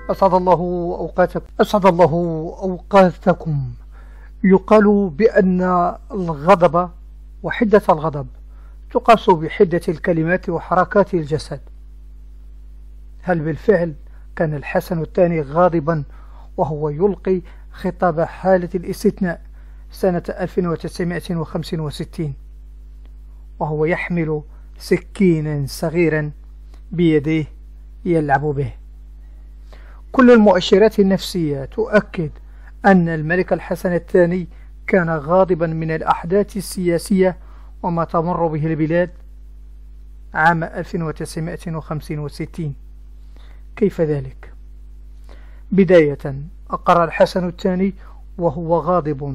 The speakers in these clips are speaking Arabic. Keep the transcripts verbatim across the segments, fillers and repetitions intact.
أسعد الله أوقاتكم أسعد الله أوقاتكم. يقال بأن الغضب وحدة الغضب تقاس بحدة الكلمات وحركات الجسد. هل بالفعل كان الحسن الثاني غاضبا وهو يلقي خطاب حالة الاستثناء سنة ألف وتسعمائة وخمسة وستين وهو يحمل سكينا صغيرا بيديه يلعب به؟ كل المؤشرات النفسية تؤكد أن الملك الحسن الثاني كان غاضبا من الأحداث السياسية وما تمر به البلاد عام ألف وتسعمائة وخمسة وستين. كيف ذلك؟ بداية، أقر الحسن الثاني وهو غاضب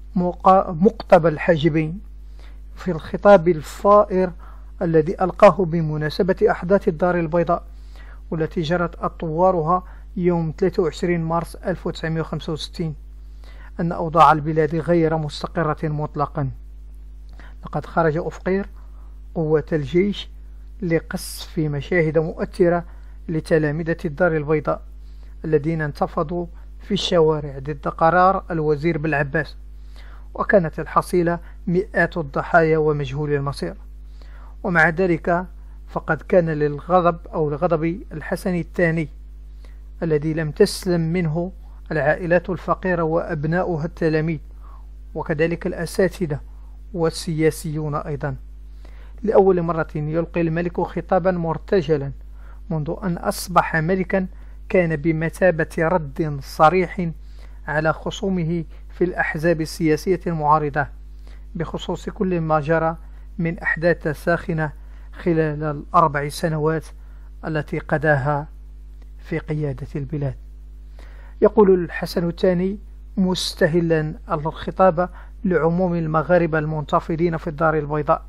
مقتبل الحاجبين في الخطاب الفائر الذي ألقاه بمناسبة أحداث الدار البيضاء والتي جرت أطوارها يوم ثلاثة وعشرين مارس ألف وتسعمائة وخمسة وستين أن أوضاع البلاد غير مستقرة مطلقا. لقد خرج أفقير قوة الجيش لقصف مشاهد مؤثرة لتلامذة الدار البيضاء الذين انتفضوا في الشوارع ضد قرار الوزير بالعباس، وكانت الحصيلة مئات الضحايا ومجهول المصير. ومع ذلك فقد كان للغضب أو لغضب الحسن الثاني الذي لم تسلم منه العائلات الفقيرة وأبناؤها التلاميذ وكذلك الأساتذة والسياسيون أيضا. لأول مرة يلقي الملك خطابا مرتجلا منذ أن أصبح ملكا كان بمثابة رد صريح على خصومه في الأحزاب السياسية المعارضة بخصوص كل ما جرى من أحداث ساخنة خلال الأربع سنوات التي قضاها في قيادة البلاد. يقول الحسن الثاني مستهلا الخطاب لعموم المغاربة المنتفضين في الدار البيضاء: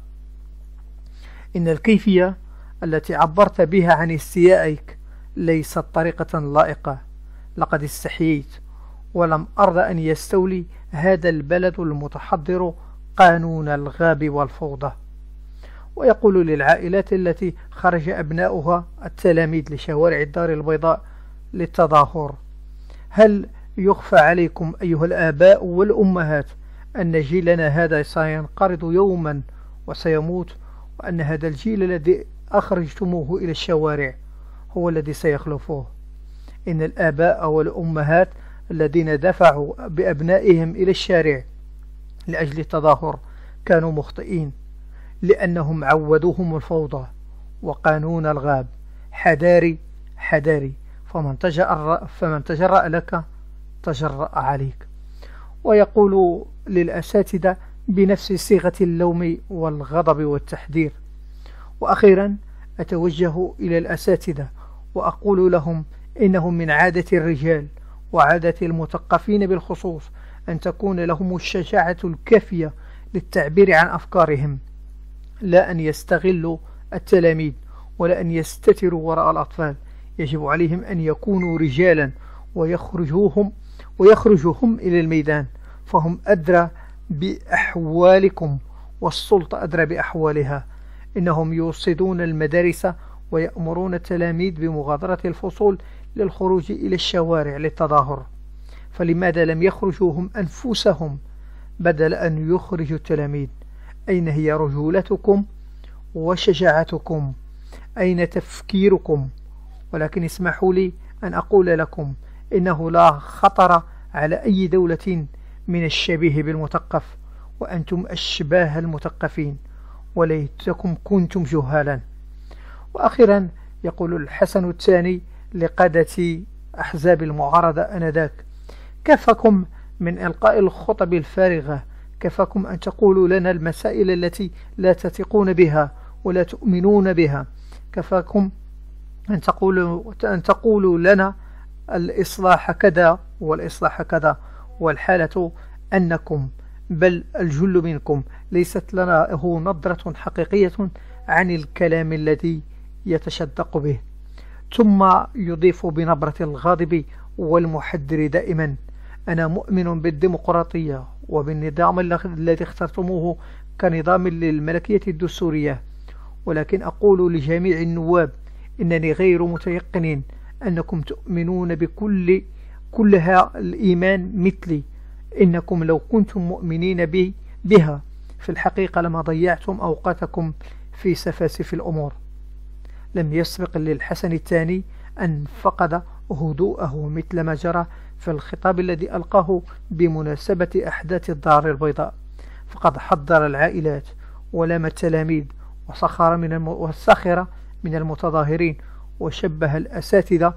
إن الكيفية التي عبرت بها عن استيائك ليست طريقة لائقة. لقد استحييت ولم أرضى أن يستولي هذا البلد المتحضر قانون الغاب والفوضى. ويقول للعائلات التي خرج أبناؤها التلاميذ لشوارع الدار البيضاء للتظاهر: هل يخفى عليكم أيها الآباء والأمهات أن جيلنا هذا سينقرض يوما وسيموت، وأن هذا الجيل الذي أخرجتموه إلى الشوارع هو الذي سيخلفوه؟ إن الآباء والأمهات الذين دفعوا بأبنائهم إلى الشارع لأجل التظاهر كانوا مخطئين، لأنهم عودوهم الفوضى وقانون الغاب. حذاري حذاري، فمن تجرأ, فمن تجرأ لك تجرأ عليك. ويقول للأساتذة بنفس صيغة اللوم والغضب والتحذير. وأخيرا أتوجه إلى الأساتذة وأقول لهم: إنه من عادة الرجال وعادة المثقفين بالخصوص أن تكون لهم الشجاعة الكافية للتعبير عن أفكارهم، لا أن يستغلوا التلاميذ ولا أن يستتروا وراء الأطفال. يجب عليهم أن يكونوا رجالا ويخرجوهم ويخرجوهم إلى الميدان، فهم أدرى بأحوالكم والسلطة أدرى بأحوالها. إنهم يوصدون المدارس ويأمرون التلاميذ بمغادرة الفصول للخروج إلى الشوارع للتظاهر، فلماذا لم يخرجوا هم أنفسهم بدل أن يخرجوا التلاميذ؟ أين هي رجولتكم وشجاعتكم؟ أين تفكيركم؟ ولكن اسمحوا لي أن أقول لكم إنه لا خطر على أي دولة من الشبيه بالمثقف، وأنتم أشباه المثقفين، وليتكم كنتم جهالا. وأخيرا يقول الحسن الثاني لقادة أحزاب المعارضة آنذاك: كفاكم من إلقاء الخطب الفارغة، كفاكم أن تقولوا لنا المسائل التي لا تثقون بها ولا تؤمنون بها، كفاكم أن تقولوا, أن تقولوا لنا الإصلاح كذا والإصلاح كذا، والحالة أنكم بل الجل منكم ليست لنا هو نظرة حقيقية عن الكلام الذي يتشدق به. ثم يضيف بنبرة الغاضب والمحذر دائما: أنا مؤمن بالديمقراطية وبالنظام الذي اخترتموه كنظام للملكية الدستورية، ولكن أقول لجميع النواب إنني غير متيقن أنكم تؤمنون بكل كلها الإيمان مثلي. إنكم لو كنتم مؤمنين بي بها في الحقيقة لما ضيعتم أوقاتكم في سفاسف الأمور. لم يسبق للحسن الثاني أن فقد هدوءه مثل ما جرى في الخطاب الذي ألقاه بمناسبة أحداث الدار البيضاء، فقد حضر العائلات ولام التلاميذ وسخر من الم... وسخر من المتظاهرين، وشبه الأساتذة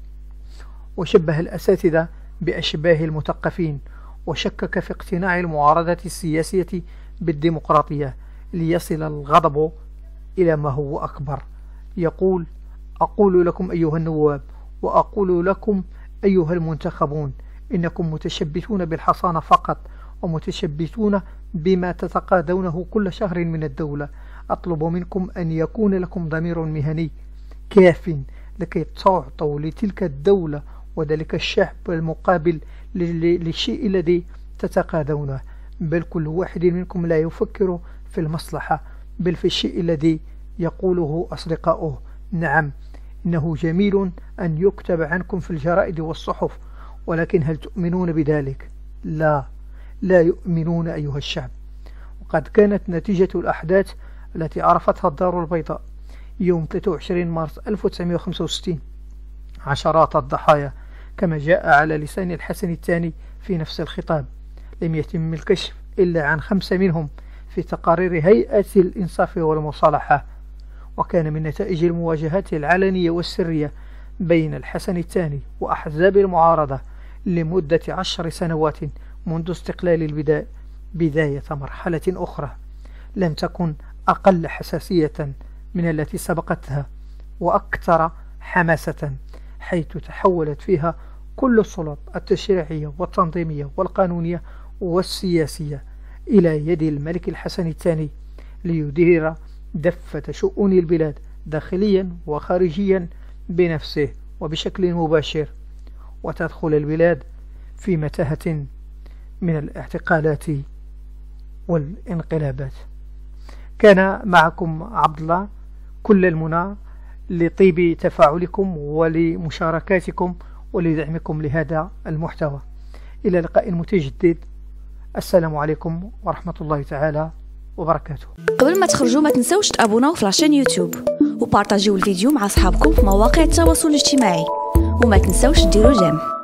وشبه الأساتذة بأشباه المثقفين، وشكك في اقتناع المعارضة السياسية بالديمقراطية ليصل الغضب إلى ما هو أكبر. يقول: أقول لكم أيها النواب، وأقول لكم أيها المنتخبون، إنكم متشبثون بالحصانة فقط، ومتشبثون بما تتقاضونه كل شهر من الدولة. أطلب منكم أن يكون لكم ضمير مهني كاف لكي تعطوا لتلك الدولة وذلك الشعب المقابل للشيء الذي تتقاضونه، بل كل واحد منكم لا يفكر في المصلحة بل في الشيء الذي يقوله أصدقاؤه. نعم، إنه جميل أن يكتب عنكم في الجرائد والصحف، ولكن هل تؤمنون بذلك؟ لا، لا يؤمنون أيها الشعب. وقد كانت نتيجة الأحداث التي عرفتها الدار البيضاء يوم ثلاثة وعشرين مارس ألف وتسعمائة وخمسة وستين عشرات الضحايا، كما جاء على لسان الحسن الثاني في نفس الخطاب. لم يتم الكشف إلا عن خمسة منهم في تقارير هيئة الإنصاف والمصالحة. وكان من نتائج المواجهات العلنية والسرية بين الحسن الثاني وأحزاب المعارضة لمدة عشر سنوات منذ استقلال البداية بداية مرحلة أخرى لم تكن أقل حساسية من التي سبقتها وأكثر حماسة، حيث تحولت فيها كل السلطات التشريعية والتنظيمية والقانونية والسياسية إلى يد الملك الحسن الثاني ليدير دفة شؤون البلاد داخليا وخارجيا بنفسه وبشكل مباشر، وتدخل البلاد في متاهة من الاعتقالات والانقلابات. كان معكم عبد الله، كل المنى لطيب تفاعلكم ولمشاركاتكم ولدعمكم لهذا المحتوى. إلى لقاء متجدد، السلام عليكم ورحمة الله تعالى وبركاته. قبل ما تخرجوا ما تنسوش تابوناو في لاشين يوتيوب وبارطاجيو الفيديو مع أصحابكم في مواقع التواصل الاجتماعي، وما تنسوش ديروا جيم.